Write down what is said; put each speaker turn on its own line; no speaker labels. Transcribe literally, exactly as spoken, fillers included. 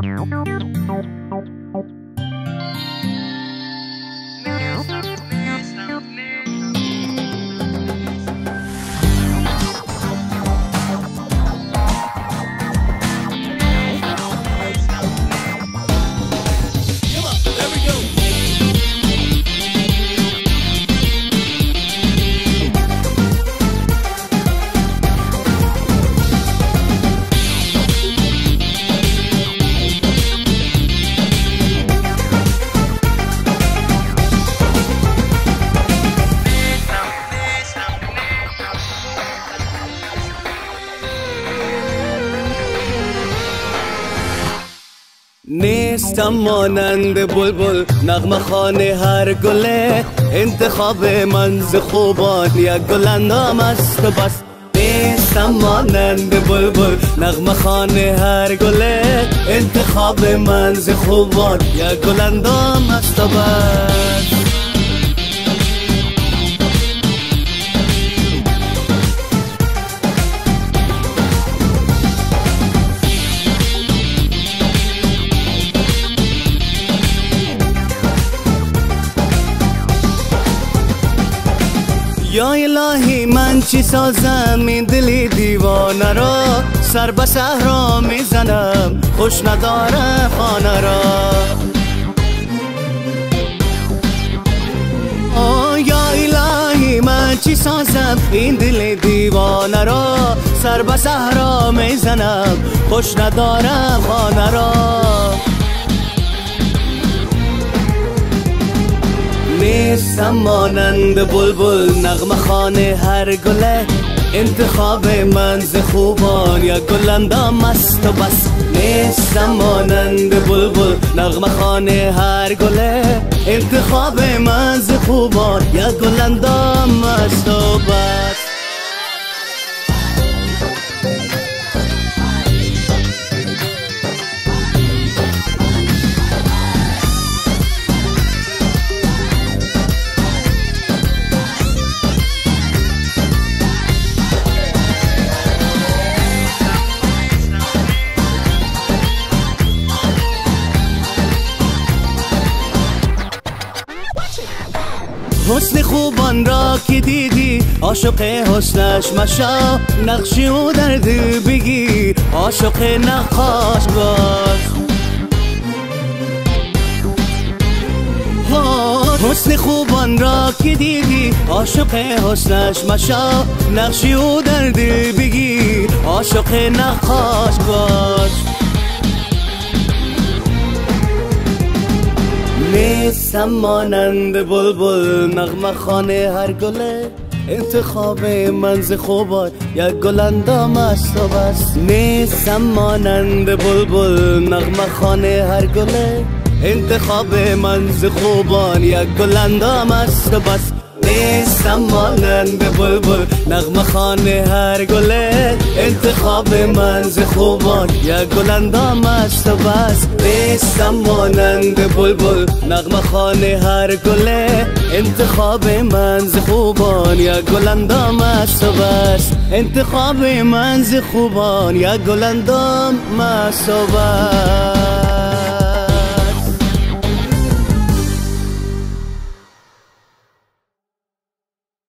نیستم مانند بلبل نغمه خانه هر گله، انتخاب من ز خوبان یک گلندام است و بس. نیستم مانند بلبل نغمه خانه هر گله، انتخاب من ز خوبان یک گلندام است و بس. یا الهی من چی سازم این دلی دیوانه را، سر به صحرا میزنم خوش نداره خانه را. آه یا الهی من چی سازم این دلی دیوانه را، سر به صحرا میزنم خوش نداره خانه را. نیستم مانند بلبل نغمه خانه هر گله، انتخاب من ز خوبان یک گلندام است و بس. نیستم مانند بلبل نغمه خانه هر گله، انتخاب من ز خوبان یک گلندام است و بس. حسن خوبان را که دیدی عاشق حسنش مشا، نقشی او در دل بگیر عاشق نقاش باش. حسن خوبان را که دیدی عاشق حسنش مشا، نقشی او در دل بگیر عاشق نقاش باش. نیستم مانند بلبل نغمه خانه هر گله، انتخاب من ز خوبان یک گلندام است و بس. نیستم مانند بلبل نغمه خانه هر گله، انتخاب من ز خوبان یک گلندام است و بس. نیستم مانند بلبل نغمه خانه هر گله، انتخاب من ز خوبان یک گلندام است و بس. نیستم مانند بلبل نغمه خانه هر گله، انتخاب من ز خوبان یک گلندام است و بس. انتخاب من ز خوبان یک گلندام است و بس.